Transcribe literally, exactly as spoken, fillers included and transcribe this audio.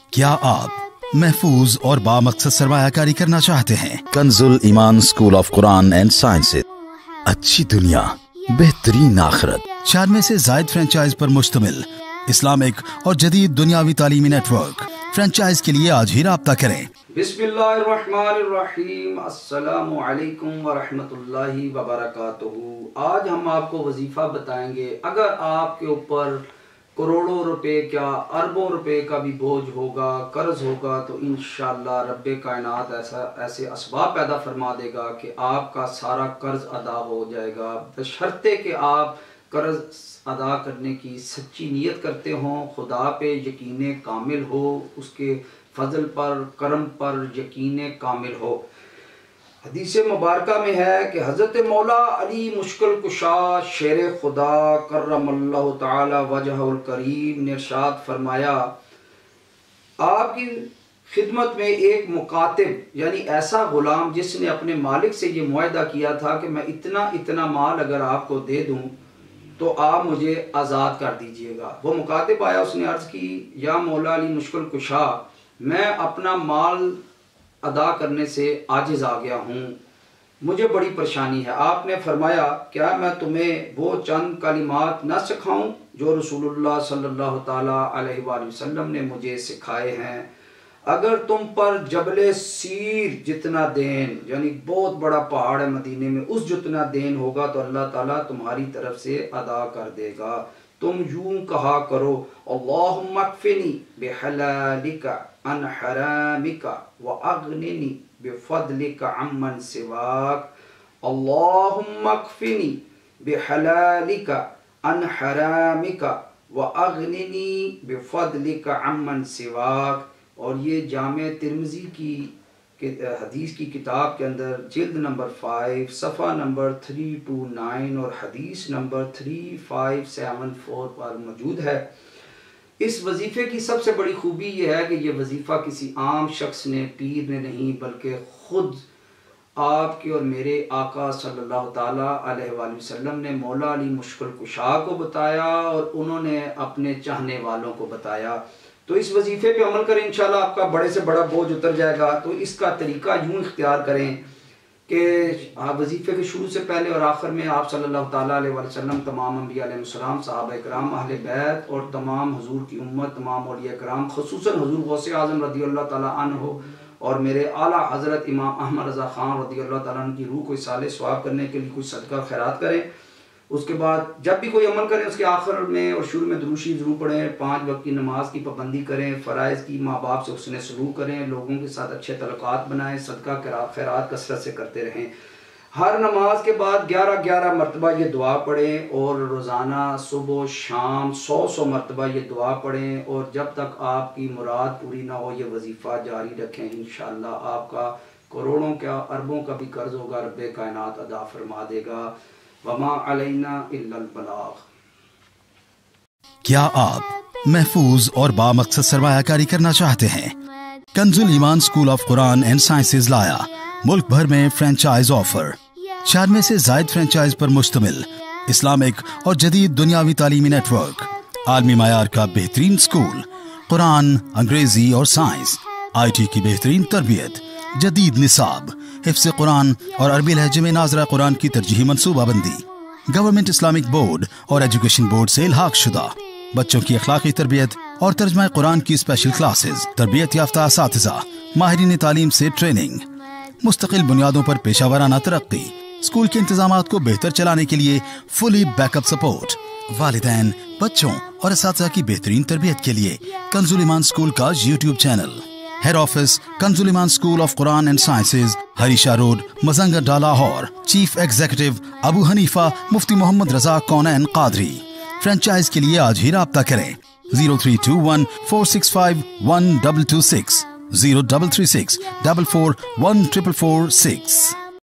क्या आप महफूज और बामकसद सरमायाकारी करना चाहते हैं? Kanzul Iman school of Quran and sciences, अच्छी दुनिया बेहतरीन आखिरत, चार में से जायद फ्रेंचाइज पर मुश्तमिल इस्लामिक और जदीद दुनियावी तालीमी नेटवर्क। फ्रेंचाइज के लिए आज ही राब्ता करें। बिस्मिल्लाहिर्रहमानिर्रहीम, अस्सलामु अलैकुम वरहमतुल्लाहि वबरकातुहू। आज हम आपको वजीफा बताएंगे। अगर आपके ऊपर करोड़ों रुपए क्या अरबों रुपए का भी बोझ होगा, कर्ज होगा, तो इंशाअल्लाह रब्बे कायनात ऐसा ऐसे असबाब पैदा फरमा देगा कि आपका सारा कर्ज अदा हो जाएगा, बशर्ते कि आप कर्ज अदा करने की सच्ची नीयत करते हों, खुदा पे यकीन कामिल हो, उसके फजल पर करम पर यकीन कामिल हो। हदीस मुबारका में है कि हज़रत मौला अली मुश्किल कुशा शेर खुदा करमल्लाहु ताला वजहुल करीम ने इरशाद फरमाया, आपकी खिदमत में एक मुकातिब यानी ऐसा गुलाम जिसने अपने मालिक से ये मुआहदा किया था कि मैं इतना इतना माल अगर आपको दे दूं तो आप मुझे आज़ाद कर दीजिएगा। वो मुकातिब आया, उसने अर्ज़ की, या मौला अली मुश्किल कुशा, मैं अपना माल अदा करने से आजिज़ आ गया हूँ, मुझे बड़ी परेशानी है। आपने फरमाया, क्या मैं तुम्हें वो चंद कलिमात न सिखाऊं जो रसूलुल्लाह सल्लल्लाहु ताला अलैहि वसल्लम ने मुझे सिखाए हैं? अगर तुम पर जबले सीर जितना देन, यानी बहुत बड़ा पहाड़ है मदीने में, उस जितना देन होगा तो अल्लाह ताला तुम्हारी तरफ से अदा कर देगा। तुम यूं कहा करो, अल्लाहुम्मा अक्फिनी बिहलालिका अन हरामिका व अगनिनी बिफदलिका अम्मन सिवाक। अल्लाहुम्मा अक्फिनी बिहलालिका अन हरामिका व अगनिनी बिफदलिका अम्मन सिवाक। और ये जामे तिर्मिज़ी की हदीस की किताब के अंदर जिल्द नंबर फाइव सफ़ा नंबर थ्री टू नाइन और हदीस number three five seven four पर मौजूद है। इस वजीफ़े की सबसे बड़ी खूबी यह है कि यह वजीफ़ा किसी आम शख्स ने, पीर ने नहीं, बल्कि ख़ुद आपके और मेरे आका सल्लल्लाहु ताला अलैहि वसल्लम ने मौला अली मुश्किल कुशा को बताया और उन्होंने अपने चाहने वालों को बताया। तो इस वजीफ़े पे अमल करें, इंशाल्लाह आपका बड़े से बड़ा बोझ उतर जाएगा। तो इसका तरीका यूँ इख्तियार करें कि आप वजीफ़े के शुरू से पहले और आखिर में आप सल्लल्लाहु ताला अलैहि वसल्लम, तमाम अंबिया अलैहिस्सलाम, सहाबा इकराम, अहले बैत और तमाम हुजूर की उम्मत, तमाम औलिया इकराम, खुसूसन हुजूर गौसे आज़म रज़ियल्लाहु ताला अन्हु और मेरे आला हज़रत इमाम अहमद रज़ा ख़ान रज़ियल्लाहु ताला अन्हु की रूह को इसाले सवाब करने के लिए कुछ सदका खैरात करें। उसके बाद जब भी कोई अमल करें उसके आखिर में और शुरू में दुरूद शरीफ ज़रूर पढ़ें। पाँच वक्त की नमाज की पाबंदी करें, फ़राइज़ की, माँ बाप से उसने सलूक करें, लोगों के साथ अच्छे तल्लुकात बनाएं, सदका खैरात कसरत से करते रहें। हर नमाज के बाद ग्यारह ग्यारह मरतबा ये दुआ पढ़ें और रोज़ाना सुबह शाम सौ सौ मरतबा ये दुआ पढ़ें। और जब तक आपकी मुराद पूरी ना हो ये वजीफ़ा जारी रखें। इंशाअल्लाह आपका करोड़ों का अरबों का भी कर्ज होगा, रब्बे कायनात अदा फरमा देगा। वमा अलैना इल्लल बलाग। क्या आप महफूज और बामकसद सरमायाकारी करना चाहते हैं? Kanzul Iman school of Quran and sciences लाया मुल्क भर में फ्रेंचाइज ऑफर। चार में से जायद फ्रेंचाइज पर मुश्तमिल इस्लामिक और जदीद दुनियावी तालीमी नेटवर्क। आलमी मायार का बेहतरीन स्कूल, कुरान, अंग्रेजी और साइंस, आई टी की बेहतरीन तरबियत, जदीद निसाब, हिफ्ज़ कुरान और अरबी लहजे में नाज़रा कुरान की तरजीही मनसूबाबंदी, गवर्नमेंट इस्लामिक बोर्ड और एजुकेशन बोर्ड से इल्हाक शुदा, बच्चों की अखलाकी तरबियत और तर्जमा कुरान की स्पेशल क्लासेस, तरबियत याफ्ता असातिज़ा, माहिरीन तालीम से ट्रेनिंग, मुस्तकिल बुनियादों पर पेशा वराना तरक्की, स्कूल के इंतजामात को बेहतर चलाने के लिए फुली बैकअप सपोर्ट, वालिदैन, बच्चों और असातिज़ा की बेहतरीन तरबियत के लिए कंजुल ईमान स्कूल का YouTube channel. Head office Kanzul Iman school of Quran and sciences, Harisha road, मजंगडा, Lahore. Chief executive Abu Hanifa Mufti Mohammad Raza Kaunain Qadri. Franchise के लिए आज ही राब्ता करें। Zero three two one four six five one double two six, zero double three six double four one triple four six.